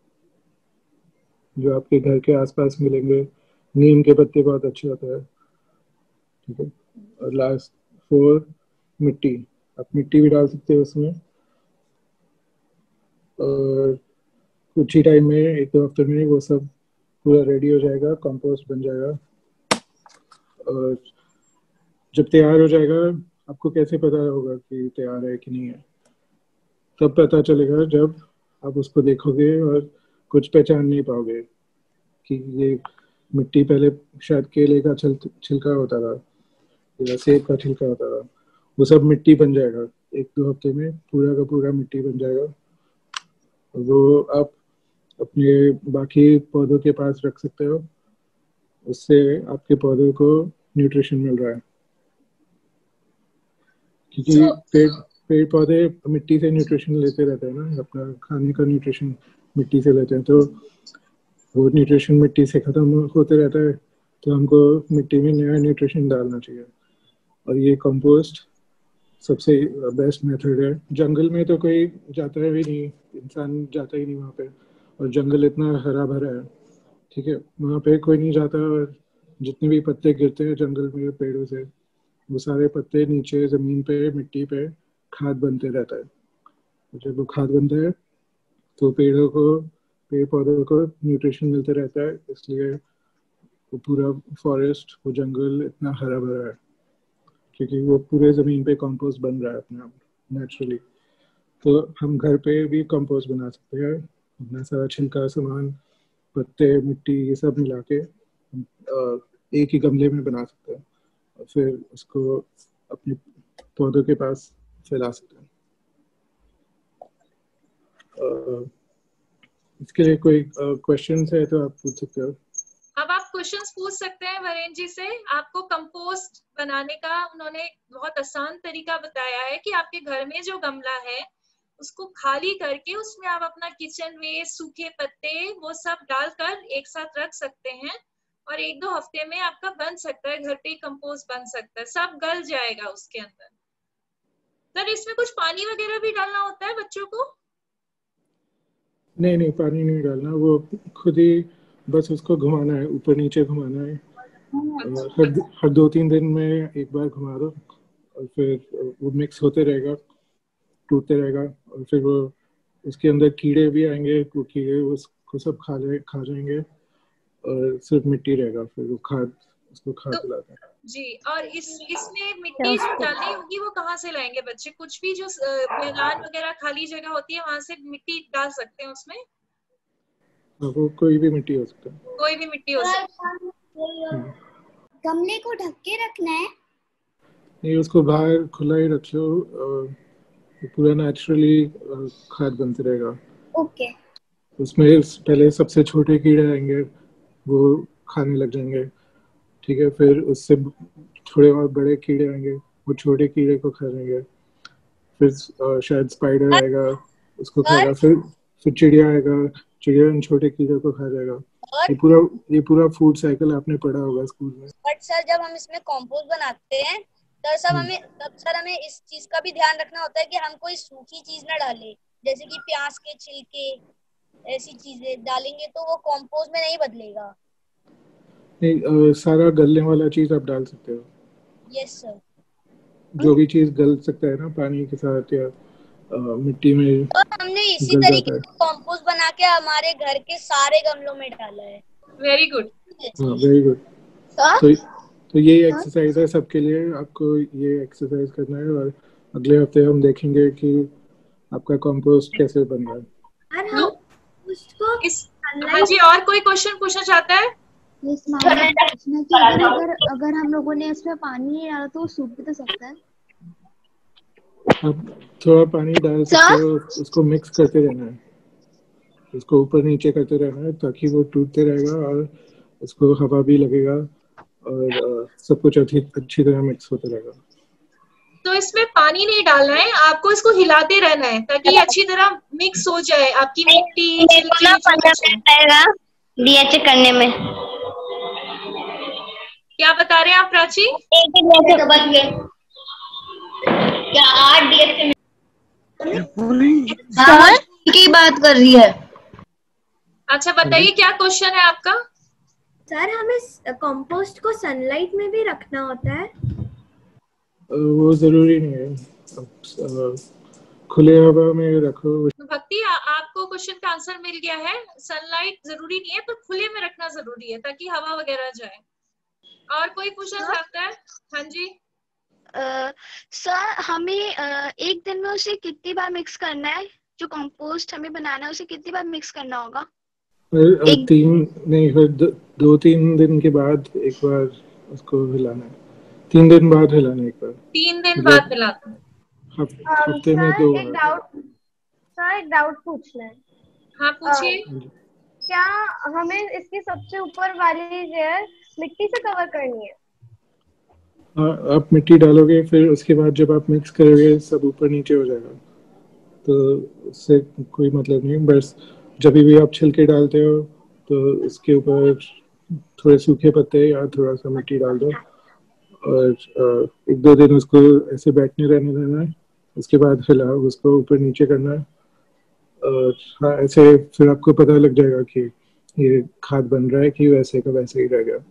जो आपके घर के आसपास मिलेंगे, नीम के पत्ते बहुत अच्छे होते हैं, ठीक है। और लास्ट 4, मिट्टी। आप मिट्टी भी डाल सकते हो उसमें, और कुछ ही टाइम में, 1-2 हफ्ते में वो सब पूरा रेडी हो जाएगा, कंपोस्ट बन जाएगा। और जब तैयार हो जाएगा, आपको कैसे पता होगा कि तैयार है कि नहीं है? तब पता चलेगा जब आप उसको देखोगे और कुछ पहचान नहीं पाओगे कि ये मिट्टी पहले शायद केले का छिलका होता था या सेब का छिलका होता था, वो सब मिट्टी बन जाएगा। 1-2 हफ्ते में पूरा का पूरा मिट्टी बन जाएगा। वो आप अपने बाकी पौधों के पास रख सकते हो, उससे आपके पौधों को न्यूट्रिशन मिल रहा है, क्योंकि पेड़ पौधे मिट्टी से न्यूट्रिशन लेते रहते हैं ना, अपना खाने का न्यूट्रिशन मिट्टी से लेते हैं। तो वो न्यूट्रिशन मिट्टी से खत्म होते रहता है, तो हमको मिट्टी में नया न्यूट्रिशन डालना चाहिए। और ये कंपोस्ट सबसे बेस्ट मेथड है। जंगल में तो कोई जाता है भी नहीं, इंसान जाता ही नहीं वहाँ पे, और जंगल इतना हरा भरा है, ठीक है, वहाँ पे कोई नहीं जाता और जितने भी पत्ते गिरते हैं जंगल में पेड़ों से, वो सारे पत्ते नीचे जमीन पे मिट्टी पे खाद बनते रहता है। जब वो खाद बनता है तो पेड़ पौधों को न्यूट्रिशन मिलते रहता है, इसलिए वो पूरा फॉरेस्ट, वो जंगल इतना हरा भरा है, क्योंकि वो पूरे ज़मीन पे कंपोस्ट बन रहा है अपने आप नेचुरली। तो हम घर पे भी कंपोस्ट बना सकते हैं, अपना सारा छिलका सामान, पत्ते, मिट्टी, ये सब मिला के एक ही गमले में बना सकते हैं और फिर उसको अपने पौधों के पास फैला सकते हैं। इसके लिए कोई क्वेश्चन है तो आप पूछ सकते हो। अब आप क्वेश्चंस पूछ सकते हैं वरेन जी से। आपको कंपोस्ट बनाने का उन्होंने बहुत आसान तरीका बताया है कि आपके घर में जो गमला है उसको खाली करके उसमें आप अपना किचन वेस्ट, सूखे पत्ते, वो सब डालकर एक साथ रख सकते हैं और 1-2 हफ्ते में आपका बन सकता है, घर पे ही कंपोस्ट बन सकता है, सब गल जाएगा उसके अंदर। सर इसमें कुछ पानी वगैरह भी डालना होता है बच्चों को? नहीं, पानी नहीं डालना, वो खुद ही बस उसको घुमाना है, ऊपर नीचे घुमाना है। हर 2-3 दिन में एक बार घुमा दो और फिर वो मिक्स होते रहेगा, टूटते रहेगा और फिर वो उसके अंदर कीड़े भी आएंगे, वो कीड़े उसको सब खा जाएंगे और सिर्फ मिट्टी रहेगा, फिर वो उसको खाद दिलाते हैं। जी, और इसमें मिट्टी जो डालनी होगी वो कहाँ से लाएंगे बच्चे? कुछ भी जो मैदान वगैरह खाली जगह होती है वहां से मिट्टी डाल सकते हैं उसमें? वो कोई भी मिट्टी हो सकता है, कोई भी मिट्टी हो सकती है। गमले को ढक के रखना है? नहीं, उसको बाहर खुला ही रख लो, पूरा नेचुरली खाद बनते रहेगा। ओके। उसमें पहले सबसे छोटे कीड़े आएंगे, वो खाने लग जाएंगे, ठीक है, फिर उससे थोड़े और बड़े कीड़े आएंगे, वो छोटे कीड़े को खा जाएंगे, फिर शायद स्पाइडर आएगा उसको खाएगा, फिर चिड़िया आएगा, चिड़िया इन छोटे कीड़े को खा जाएगा। ये पूरा फूड साइकिल आपने पढ़ा होगा स्कूल में। बट सर जब हम इसमें कंपोस्ट बनाते हैं तब सर हमें इस चीज का भी ध्यान रखना होता है कि हम कोई सूखी चीज ना डालें, जैसे कि प्याज के छिलके, ऐसी चीजें डालेंगे तो वो कंपोस्ट में नहीं बदलेगा। नहीं, सारा गलने वाला चीज आप डाल सकते हो। Yes sir. जो भी चीज गल सकता है ना पानी के साथ या मिट्टी में, तो हमने इसी तरीके से कंपोस्ट बना के हमारे घर के सारे गमलों में डाला है। Very good. Very good. तो ये एक्सरसाइज है सबके लिए, आपको ये एक्सरसाइज करना है और अगले हफ्ते हम देखेंगे कि आपका कंपोस्ट कैसे बन रहा है। हाँ जी, और कोई क्वेश्चन पूछना चाहता है? अगर हम लोगों ने इसमें पानी नहीं डाला तो सूख भी तो सकता है। आप थोड़ा पानी डाल सकते हो, उसको मिक्स करते रहना है, उसको ऊपर नीचे करते रहना है ताकि वो टूटते रहेगा और उसको हवा भी लगेगा और सब कुछ अच्छी तरह मिक्स होते रहेगा। तो इसमें पानी नहीं डालना है, आपको इसको हिलाते रहना है ताकि अच्छी तरह मिक्स हो जाए आपकी मिट्टी। डीएचए करने में क्या बता रहे हैं आप प्राची? क्या 8 डीएचए की बात कर रही है। अच्छा बताइए क्या क्वेश्चन है आपका? सर हमें कंपोस्ट को सनलाइट में भी रखना होता है? वो जरूरी नहीं है, खुले हवा में रखो। भक्ति आपको क्वेश्चन का आंसर मिल गया है, सनलाइट जरूरी नहीं है पर खुले में रखना जरूरी है ताकि हवा वगैरह जाए। और कोई पूछना चाहता है? हाँ जी। सर हमें एक दिन में उसे कितनी बार मिक्स करना है? जो कंपोस्ट हमें बनाना है उसे कितनी बार मिक्स करना होगा? 2-3 दिन के बाद एक बार उसको हिलाना है, 3 दिन बाद हिलाना है एक बार। 3 दिन बाद हिलाना है, हफ्ते में 2 बार। सर एक डाउट पूछना है। हाँ पूछिए। क्या हमें इसकी सबसे ऊपर वाली लेयर मिट्टी से कवर करनी है? आप मिट्टी डालोगे, फिर उसके बाद जब आप मिक्स करोगे सब ऊपर नीचे हो जाएगा, तो उससे कोई मतलब नहीं। बस जब भी आप छिलके डालते हो तो उसके ऊपर थोड़े सूखे पत्ते या थोड़ा सा मिट्टी डाल दो और 1-2 दिन उसको ऐसे बैठने रहने देना है, उसके बाद हिलाओ, उसको ऊपर नीचे करना है और हाँ ऐसे फिर आपको पता लग जाएगा कि ये खाद बन रहा है कि वैसे का वैसे ही रहेगा।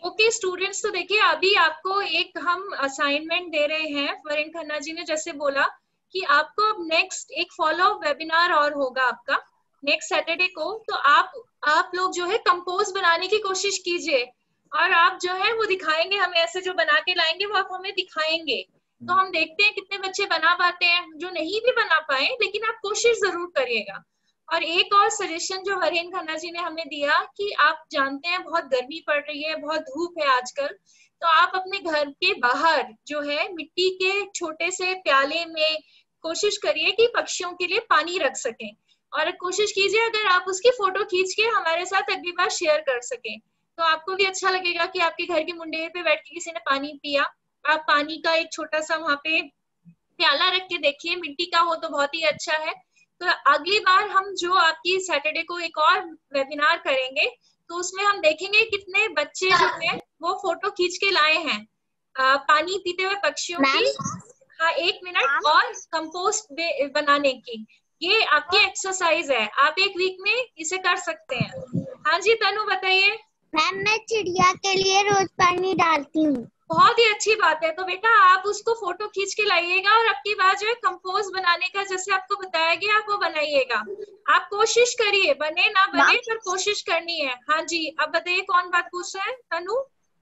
ओके स्टूडेंट्स, तो देखिए अभी आपको एक हम असाइनमेंट दे रहे हैं। वरेन खन्ना जी ने जैसे बोला कि आपको अब नेक्स्ट एक फॉलो अप वेबिनार और होगा आपका नेक्स्ट सैटरडे को। तो आप लोग जो है कंपोज बनाने की कोशिश कीजिए और आप जो है वो दिखाएंगे हमें, ऐसे जो बना के लाएंगे वो आप हमें दिखाएंगे। तो हम देखते हैं कितने बच्चे बना पाते हैं। जो नहीं भी बना पाए लेकिन आप कोशिश जरूर करिएगा। और एक और सजेशन जो वरेन खन्ना जी ने हमें दिया कि आप जानते हैं बहुत गर्मी पड़ रही है, बहुत धूप है आजकल, तो आप अपने घर के बाहर जो है मिट्टी के छोटे से प्याले में कोशिश करिए कि पक्षियों के लिए पानी रख सकें। और कोशिश कीजिए अगर आप उसकी फोटो खींच के हमारे साथ अगली बार शेयर कर सकें तो आपको भी अच्छा लगेगा कि आपके घर की मुंडेर पे बैठ के किसी ने पानी पिया। आप पानी का एक छोटा सा वहां पे प्याला रख के देखिए, मिट्टी का हो तो बहुत ही अच्छा है। तो अगली बार हम जो आपकी सैटरडे को एक और वेबिनार करेंगे तो उसमें हम देखेंगे कितने बच्चे जो है वो फोटो खींच के लाए हैं पानी पीते हुए पक्षियों की। हाँ 1 मिनट। और कंपोस्ट बनाने की ये आपकी एक्सरसाइज है, आप 1 वीक में इसे कर सकते हैं। हाँ जी तनु बताइए। मैम मैं चिड़िया के लिए रोज पानी डालती हूँ। बहुत ही अच्छी बात है। तो बेटा आप उसको फोटो खींच के लाइएगा और आपकी बात जो है कंपोज बनाने का जैसे आपको बताया गया आप वो बनाइएगा। आप कोशिश करिए, बने ना बने पर कोशिश करनी है। हाँ जी अब बताइए कौन बात पूछ रहा है? तनु।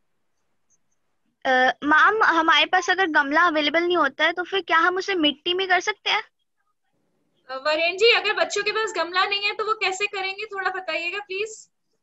मैम हमारे पास अगर गमला अवेलेबल नहीं होता है तो फिर क्या हम उसे मिट्टी में कर सकते हैं? वरेन जी अगर बच्चों के पास गमला नहीं है तो वो कैसे करेंगे, थोड़ा बताइएगा प्लीज।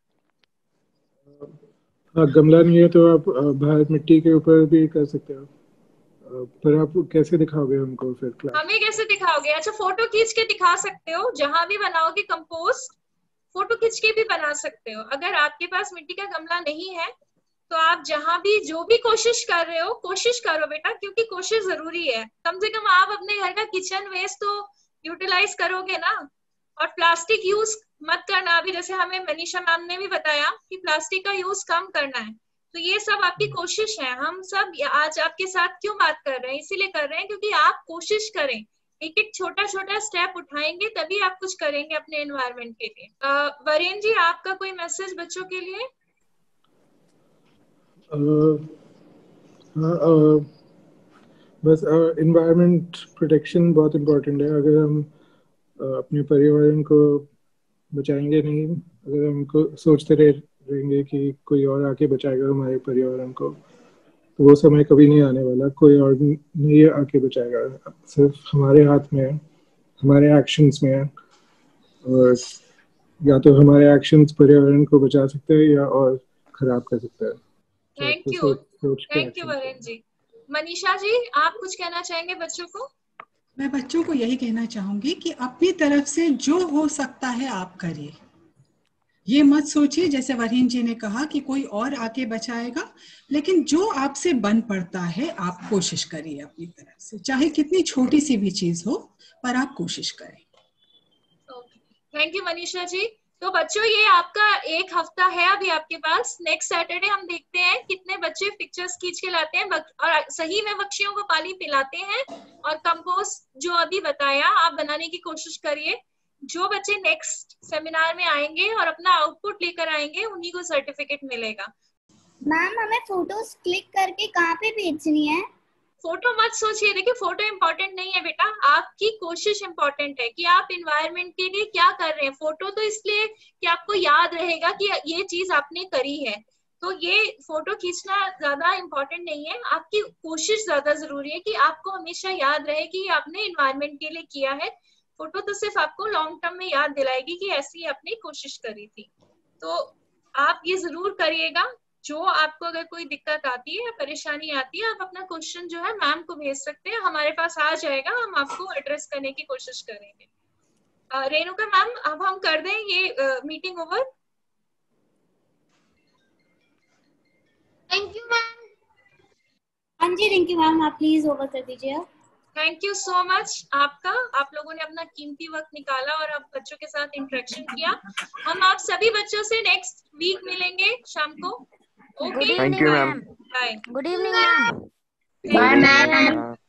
गमला नहीं है तो आप बाहर मिट्टी के ऊपर भी कर सकते हो, पर आप कैसे दिखाओगे हमको फिर क्लास? हमें कैसे दिखाओगे? अच्छा फोटो खींच के दिखा सकते हो, जहां भी बनाओगे कंपोस्ट फोटो खींच के भी बना सकते हो। अगर आपके पास मिट्टी का गमला नहीं है तो आप जहां भी जो भी कोशिश कर रहे हो कोशिश करो बेटा, क्योंकि कोशिश जरूरी है। कम से कम आप अपने घर का किचन वेस्ट तो यूटिलाइज करोगे ना। और प्लास्टिक यूज मत करना, अभी जैसे हमें मनीषा मैम ने भी बताया कि प्लास्टिक का यूज कम करना है। तो ये सब आपकी कोशिश है। हम सब आज आपके साथ क्यों बात कर रहे हैं, इसीलिए कर रहे हैं क्योंकि आप कोशिश करें, एक एक छोटा छोटा स्टेप उठाएंगे तभी आप कुछ करेंगे अपने एनवायरनमेंट के लिए। वरेन जी आपका कोई मैसेज बच्चों के लिए? बस एनवायरनमेंट प्रोटेक्शन बहुत इम्पोर्टेंट है। अगर हम अपने पर्यावरण को बचाएंगे नहीं, अगर हमको सोचते रहेंगे कि कोई और आके बचाएगा हमारे पर्यावरण को, तो वो समय कभी नहीं आने वाला। कोई और नहीं आके बचाएगा, सिर्फ हमारे हाथ में है, हमारे एक्शंस में है। और या तो हमारे एक्शंस पर्यावरण को बचा सकते हैं या और खराब कर सकते हैं। Thank you Verhaen ji. मनीषा जी आप कुछ कहना चाहेंगे बच्चों को? मैं बच्चों को यही कहना चाहूंगी कि अपनी तरफ से जो हो सकता है आप करिए। ये मत सोचिए जैसे वरीन जी ने कहा कि कोई और आके बचाएगा, लेकिन जो आपसे बन पड़ता है आप कोशिश करिए अपनी तरफ से, चाहे कितनी छोटी सी भी चीज हो पर आप कोशिश करें। Thank you Manisha ji. तो बच्चों ये आपका 1 हफ्ता है अभी आपके पास। नेक्स्ट सैटरडे हम देखते हैं कितने बच्चे पिक्चर्स खींच के लाते हैं और सही में पक्षियों को पानी पिलाते हैं। और कंपोस्ट जो अभी बताया आप बनाने की कोशिश करिए। जो बच्चे नेक्स्ट सेमिनार में आएंगे और अपना आउटपुट लेकर आएंगे उन्हीं को सर्टिफिकेट मिलेगा। मैम हमें फोटोज क्लिक करके कहाँ पे भेजनी है? फोटो मत सोचिए, देखिए फोटो इम्पोर्टेंट नहीं है बेटा, आपकी कोशिश इम्पोर्टेंट है कि आप इन्वायरमेंट के लिए क्या कर रहे हैं। फोटो तो इसलिए कि आपको याद रहेगा कि ये चीज आपने करी है। तो ये फोटो खींचना ज्यादा इम्पोर्टेंट नहीं है, आपकी कोशिश ज्यादा जरूरी है कि आपको हमेशा याद रहे कि आपने इन्वायरमेंट के लिए किया है। फोटो तो सिर्फ आपको लॉन्ग टर्म में याद दिलाएगी कि ऐसी आपने कोशिश करी थी। तो आप ये जरूर करिएगा। जो आपको अगर कोई दिक्कत आती है या परेशानी आती है आप अपना क्वेश्चन जो है मैम को भेज सकते हैं, हमारे पास आ जाएगा, हम आपको एड्रेस करने की कोशिश करेंगे। रेणुका मैम अब हम कर दें ये meeting over. Thank you ma'am. हाँ जी थैंक यू मैम, आप प्लीज ओवर कर दीजिए। थैंक यू सो मच आपका, आप लोगों ने अपना कीमती वक्त निकाला और आप बच्चों के साथ इंटरेक्शन किया। हम आप सभी बच्चों से नेक्स्ट वीक मिलेंगे शाम को। Okay thank you ma'am. Bye. Good evening ma'am. Bye ma'am.